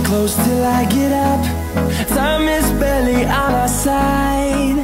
close till I get up. Time is barely on our side.